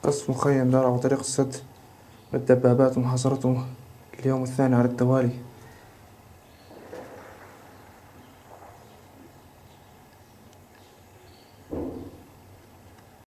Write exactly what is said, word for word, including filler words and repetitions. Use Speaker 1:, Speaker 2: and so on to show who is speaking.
Speaker 1: قصف مخيم دار على طريق السد بالدبابات ومحاصرته اليوم الثاني على التوالي.